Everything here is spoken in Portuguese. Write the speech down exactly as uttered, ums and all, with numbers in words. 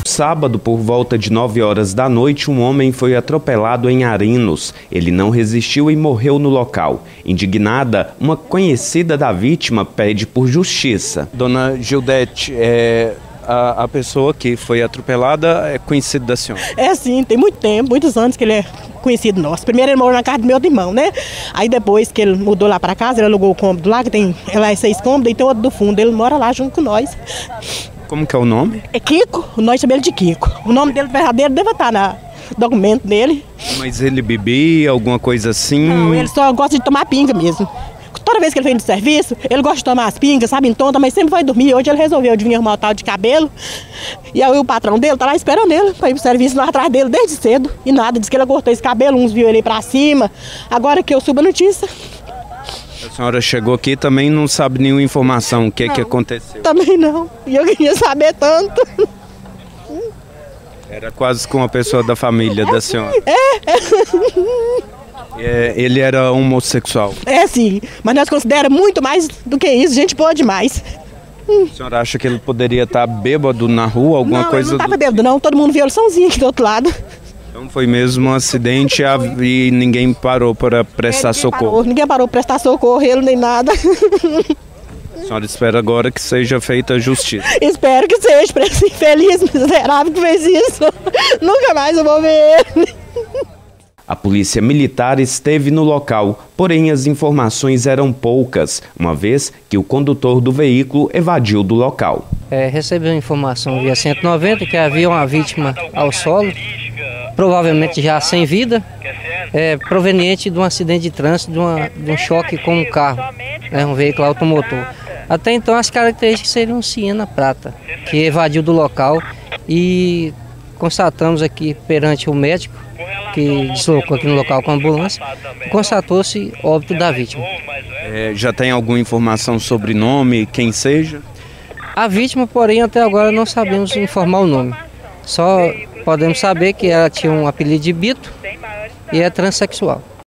sábado, por volta de nove horas da noite, um homem foi atropelado em Arinos. Ele não resistiu e morreu no local. Indignada, uma conhecida da vítima pede por justiça. Dona Gildete, é, a, a pessoa que foi atropelada é conhecida da senhora? É sim, tem muito tempo, muitos anos que ele é conhecido nosso. Primeiro ele morou na casa do meu outro irmão, né? Aí depois que ele mudou lá para casa, ele alugou o cômodo lá, que tem lá é seis cômodos, e tem outro do fundo. Ele mora lá junto com nós. Como que é o nome? É Kiko, nós chamamos ele de Kiko. O nome dele verdadeiro deve estar no documento dele. Mas ele bebia, alguma coisa assim? Não, ele só gosta de tomar pinga mesmo. Toda vez que ele vem do serviço, ele gosta de tomar as pingas, sabe, em tonta, mas sempre vai dormir. Hoje ele resolveu de vir arrumar o tal de cabelo. E aí o patrão dele tá lá esperando ele para ir pro serviço, lá atrás dele desde cedo. E nada, disse que ele cortou esse cabelo, uns viu ele pra cima. Agora que eu subo a notícia. A senhora chegou aqui e também não sabe nenhuma informação, o que é que aconteceu? Também não, e eu queria saber tanto. Era quase com uma pessoa da família da senhora. É, é. Ele era homossexual? É sim, mas nós consideramos muito mais do que isso, gente boa demais. A senhora acha que ele poderia estar bêbado na rua, alguma não, coisa? Não, não estava do... bêbado não, todo mundo viu ele sozinho aqui do outro lado. Então foi mesmo um acidente e ninguém parou para prestar é, ninguém socorro? Parou, ninguém parou para prestar socorro, ele nem nada. A senhora espera agora que seja feita a justiça? Espero que seja, para esse infeliz miserável que fez isso. Nunca mais eu vou ver ele. A polícia militar esteve no local, porém as informações eram poucas, uma vez que o condutor do veículo evadiu do local. É, recebeu informação via cento e noventa que havia uma vítima ao solo, provavelmente já sem vida, é, proveniente de um acidente de trânsito, de, uma, de um choque com um carro, né, um veículo automotor. Até então as características seriam um Siena prata, que evadiu do local, e constatamos aqui perante o médico, que deslocou aqui no local com a ambulância, constatou-se óbito da vítima. É, já tem alguma informação sobre nome, quem seja? A vítima, porém, até agora não sabemos informar o nome. Só podemos saber que ela tinha um apelido de Bito e é transexual.